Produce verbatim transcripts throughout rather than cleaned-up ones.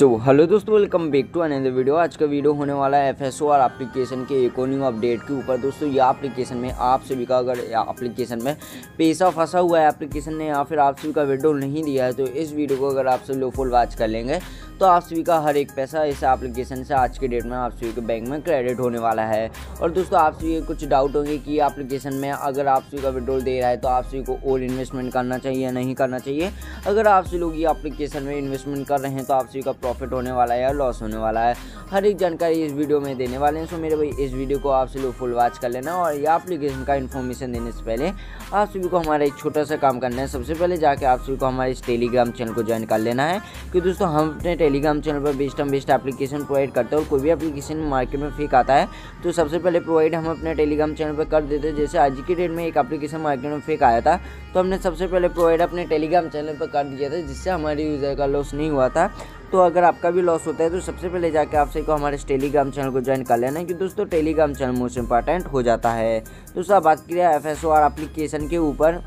सो hello दोस्तों, welcome back to another video. आज का वीडियो होने वाला है एफएसओ और एप्लीकेशन के एक और न्यू अपडेट के ऊपर। दोस्तों ये एप्लीकेशन में आप सभी का अगर एप्लीकेशन में पैसा फंसा हुआ है, एप्लीकेशन ने या फिर आप सभी का विड्रॉल नहीं दिया है, तो इस वीडियो को अगर आप सभी लोग फुल वॉच कर लेंगे तो आप सभी का हर एक पैसा इस एप्लीकेशन से आज के डेट में आप सभी के बैंक में क्रेडिट होने वाला है। और दोस्तों आप सभी कुछ डाउट होंगे कि एप्लीकेशन में अगर आप सभी का विड्रॉल दे रहा है तो आप सभी को और इन्वेस्टमेंट करना चाहिए या नहीं करना चाहिए। अगर आप सभी लोग ये एप्लीकेशन में इन्वेस्टमेंट कर रहे हैं तो आप सभी का प्रॉफिट होने वाला है या लॉस होने वाला है, हर एक जानकारी इस वीडियो में देने वाले हैं। सो मेरे भाई इस वीडियो को आप सभी लोग फुल वॉच कर लेना। और ये एप्लीकेशन का इन्फॉर्मेशन देने से पहले आप सभी को हमारा एक छोटा सा काम करना है। सबसे पहले जाके आप सभी को हमारे इस टेलीग्राम चैनल को ज्वाइन कर लेना है, क्योंकि दोस्तों हम अपने टेलीग्राम चैनल पर बेस्ट हम बेस्ट एप्लीकेशन प्रोवाइड करते हैं। और कोई भी एप्लीकेशन मार्केट में फेक आता है तो सबसे पहले प्रोवाइड हम अपने टेलीग्राम चैनल पर कर देते हैं। जैसे आज की डेट में एक एप्लीकेशन मार्केट में फेक आया था तो हमने सबसे पहले प्रोवाइड अपने टेलीग्राम चैनल पर कर दिया था, जिससे हमारे यूज़र का लॉस नहीं हुआ था। तो अगर आपका भी लॉस होता है तो सबसे पहले जाके आप सभी को हमारे टेलीग्राम चैनल को ज्वाइन कर लेना है, कि दोस्तों टेलीग्राम चैनल मोस्ट इंपॉर्टेंट हो जाता है। दोस्तों अब बात करें एफएसओ और एप्लीकेशन के ऊपर।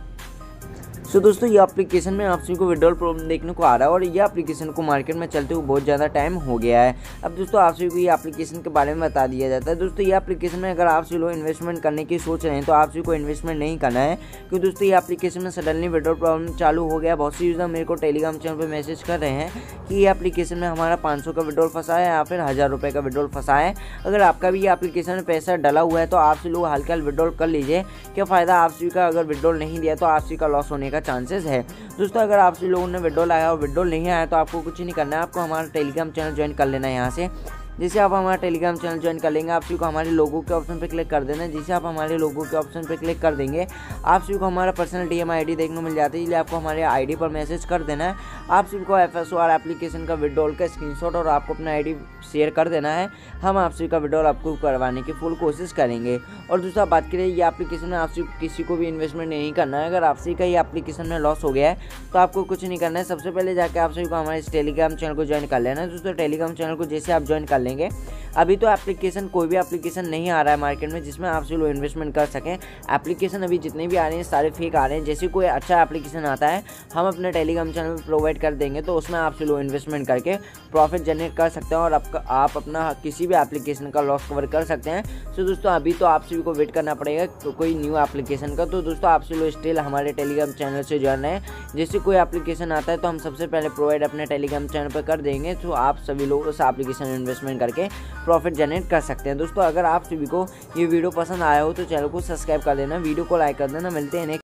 सो दोस्तों ये एप्लीकेशन में आप सभी को विड्रॉल प्रॉब्लम देखने को आ रहा है और ये एप्लीकेशन को मार्केट में चलते हुए बहुत ज़्यादा टाइम हो गया है। अब दोस्तों आप सभी को ये एप्लीकेशन के बारे में बता दिया जाता है। दोस्तों ये एप्लीकेशन में अगर आप सभी लोग इन्वेस्टमेंट करने की सोच रहे हैं तो आप सभी को इन्वेस्टमेंट नहीं करना है, क्योंकि दोस्तों ये एप्लीकेशन में सडनली विड्रॉल प्रॉब्लम चालू हो गया। बहुत सी यूज़र मेरे को टेलीग्राम चैनल पर मैसेज कर रहे हैं कि ये एप्लीकेशन में हमारा पाँच सौ का विड्रॉल फंसा है या फिर हज़ार रुपये का विड्रॉल फंसा है। अगर आपका भी ये एप्लीकेशन में पैसा डला हुआ है तो आप सभी लोग हल्का विड्रॉल कर लीजिए। क्या फ़ायदा, आप सभी का अगर विड्रॉल नहीं दिया तो आप सभी का लॉस होने का चांसेस है। दोस्तों अगर आप सभी लोगों ने विड्रॉल आया और विड्रॉल नहीं आया तो आपको कुछ नहीं करना है, आपको हमारा टेलीग्राम चैनल ज्वाइन कर लेना है। यहाँ से जैसे आप हमारा टेलीग्राम चैनल ज्वाइन कर लेंगे, आप सभी को हमारे लोगों के ऑप्शन पर क्लिक कर देना है। जैसे आप हमारे लोगों के ऑप्शन पर क्लिक कर देंगे आप सभी को हमारा पर्सनल डीएम आईडी देखने को मिल जाती है, इसलिए आपको हमारे आईडी पर मैसेज कर देना है। आप सभी को एफएसओ और एप्लीकेशन का विड्रॉल का स्क्रीनशॉट और आपको अपना आईडी शेयर कर देना है। हम आप सभी का विड्रॉल आपको करवाने की फुल कोशिश करेंगे। और दूसरा बात करें ये एप्लीकेशन में आप सभी किसी को भी इन्वेस्टमेंट नहीं करना है। अगर आप सभी का ये एप्लीकेशन में लॉस हो गया है तो आपको कुछ नहीं करना है। सबसे पहले जाकर आप सभी को हमारे इस टेलीग्राम चैनल को ज्वाइन कर लेना है। दोस्तों टेलीग्राम चैनल को जैसे आप ज्वाइन कर लेंगे, अभी तो एप्लीकेशन कोई भी एप्लीकेशन नहीं आ रहा है मार्केट में जिसमें आप सभी लोग इन्वेस्टमेंट कर सकें। एप्लीकेशन अभी जितने भी आ रहे हैं सारे फेक आ रहे हैं। जैसे कोई अच्छा एप्लीकेशन आता है हम अपने टेलीग्राम चैनल पर प्रोवाइड कर देंगे तो उसमें आप सभी लोग इन्वेस्टमेंट करके प्रॉफिट जनरेट कर सकते हैं और आपका आप अपना किसी भी एप्लीकेशन का लॉस कवर कर सकते हैं। सो दोस्तों अभी तो आप सभी को वेट करना पड़ेगा तो कोई न्यू एप्लीकेशन का। तो दोस्तों आप सभी लोग स्टिल हमारे टेलीग्राम चैनल से जुड़ रहे हैं। जैसे कोई एप्लीकेशन आता है तो हम सबसे पहले प्रोवाइड अपने टेलीग्राम चैनल पर कर देंगे, तो आप सभी लोग उस एप्लीकेशन में इन्वेस्टमेंट करके प्रॉफिट जनरेट कर सकते हैं। दोस्तों अगर आप सभी को ये वीडियो पसंद आया हो तो चैनल को सब्सक्राइब कर देना, वीडियो को लाइक कर देना। मिलते हैं